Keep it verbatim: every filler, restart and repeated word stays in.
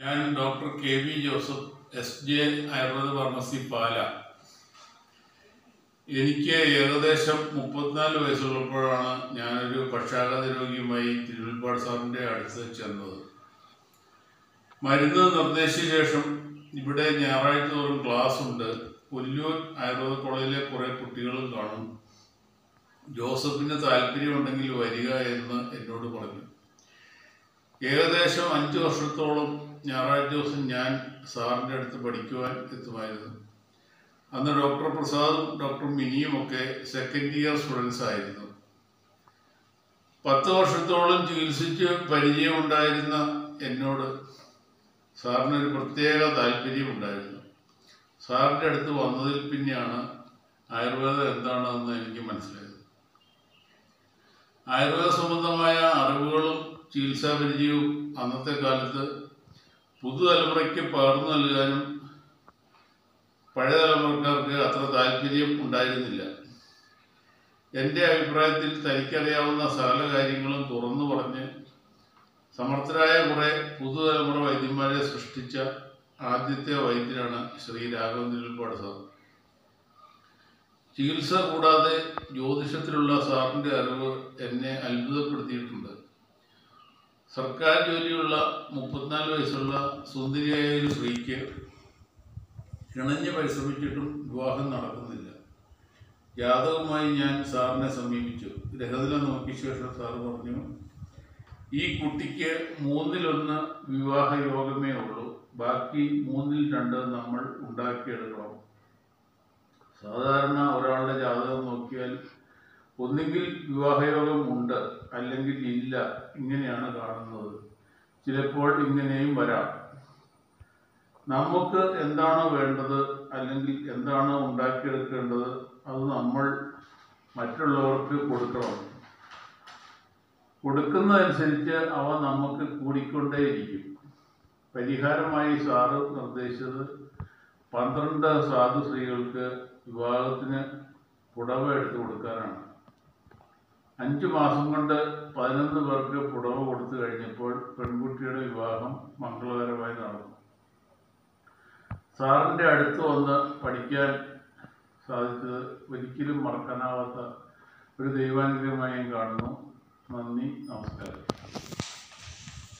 ഞാൻ doctor K V Joseph, S J Ayurveda pharmacy Pala. എനിക്ക് ഏകദേശം മുപ്പത്തിനാല് വയസ്സുള്ളപ്പോഴാണ് ഞാനൊരു പക്ഷാഘാത രോഗിയുമായി തിരുവൽപ്പാട് സാറിൻ്റെ അടുത്ത് ചെന്നത്. മരുന്ന് നിർദ്ദേശിച്ച ശേഷം ഇവിടെ ഞായറാഴ്ച തോറും ക്ലാസ് ഉണ്ട്. പുല്ലൂർ ആയുർവേദ കോളേജിലെ കുറേ കുട്ടികളും കാണും. ജോസഫിന് താല്പര്യമുണ്ടെങ്കിൽ വരിക എന്ന് എന്നോട് പറഞ്ഞു. ഏകദേശം അഞ്ച് വർഷത്തോളം ഞായറാഴ്ച ദിവസം ഞാൻ സാറിൻ്റെ അടുത്ത് പഠിക്കുവാൻ എത്തുമായിരുന്നു. അന്ന് ഡോക്ടർ പ്രസാദും ഡോക്ടർ മിനിയും ഒക്കെ സെക്കൻഡ് ഇയർ സ്റ്റുഡൻസ് ആയിരുന്നു. പത്ത് വർഷത്തോളം ചികിത്സിച്ച് പരിചയമുണ്ടായിരുന്ന എന്നോട് സാറിനൊരു പ്രത്യേക താല്പര്യമുണ്ടായിരുന്നു. സാറിൻ്റെ അടുത്ത് വന്നതിൽ പിന്നെയാണ് ആയുർവേദം എന്താണെന്ന് എനിക്ക് മനസ്സിലായത്. ആയുർവേദ സംബന്ധമായ അറിവുകളും ചികിത്സാ പരിചയവും അന്നത്തെ കാലത്ത് പുതുതലമുറയ്ക്ക് പകർന്നു നൽകാനും പഴയ തലമുറക്കാർക്ക് അത്ര താല്പര്യം ഉണ്ടായിരുന്നില്ല. എൻ്റെ അഭിപ്രായത്തിൽ തനിക്കറിയാവുന്ന സകല കാര്യങ്ങളും തുറന്നു പറഞ്ഞ് സമർത്ഥരായ കുറേ പുതുതലമുറ വൈദ്യന്മാരെ സൃഷ്ടിച്ച ആദ്യത്തെ വൈദ്യനാണ് ശ്രീ രാഘവൻ തിരുവൽപ്പാട് സാർ. ചികിത്സ കൂടാതെ ജ്യോതിഷത്തിലുള്ള സാറിൻ്റെ അറിവ് എന്നെ അത്ഭുതപ്പെടുത്തിയിട്ടുണ്ട്. സർക്കാർ ജോലിയുള്ള മുപ്പത്തിനാല് വയസ്സുള്ള സുന്ദരിയായ ഒരു സ്ത്രീക്ക് കിണഞ്ഞ് പരിശ്രമിച്ചിട്ടും വിവാഹം നടക്കുന്നില്ല. ജാതകവുമായി ഞാൻ സാറിനെ സമീപിച്ചു. ഗ്രഹനില നോക്കിയ ശേഷം സാറ് പറഞ്ഞു, ഈ കുട്ടിക്ക് മൂന്നിലൊന്ന് വിവാഹ യോഗമേ ഉള്ളൂ, ബാക്കി മൂന്നിൽ രണ്ട് നമ്മൾ ഉണ്ടാക്കിയെടുക്കണം. സാധാരണ ഒരാളുടെ ജാതകം നോക്കിയാൽ ഒന്നുകിൽ വിവാഹയോഗം ഉണ്ട്, അല്ലെങ്കിൽ ഇല്ല, ഇങ്ങനെയാണ് കാണുന്നത്. ചിലപ്പോൾ ഇങ്ങനെയും വരാം. നമുക്ക് എന്താണോ വേണ്ടത് അല്ലെങ്കിൽ എന്താണോ ഉണ്ടാക്കിയെടുക്കേണ്ടത് അത് നമ്മൾ മറ്റുള്ളവർക്ക് കൊടുക്കണം. കൊടുക്കുന്നതനുസരിച്ച് അവ നമുക്ക് കൂടിക്കൊണ്ടേയിരിക്കും. പരിഹാരമായി സാറ് നിർദ്ദേശിച്ചത് പന്ത്രണ്ട് സാധു സ്ത്രീകൾക്ക് വിവാഹത്തിന് പുടവ എടുത്തു കൊടുക്കാനാണ്. അഞ്ചു മാസം കൊണ്ട് പതിനൊന്ന് പേർക്ക് പുടവ കൊടുത്തു കഴിഞ്ഞപ്പോൾ പെൺകുട്ടിയുടെ വിവാഹം മംഗളകരമായി നടന്നു. സാറിൻ്റെ അടുത്ത് വന്ന് പഠിക്കാൻ സാധിച്ചത് ഒരിക്കലും മറക്കാനാവാത്ത ഒരു ദൈവാനുഗ്രഹമായി കാണുന്നു. നന്ദി, നമസ്കാരം.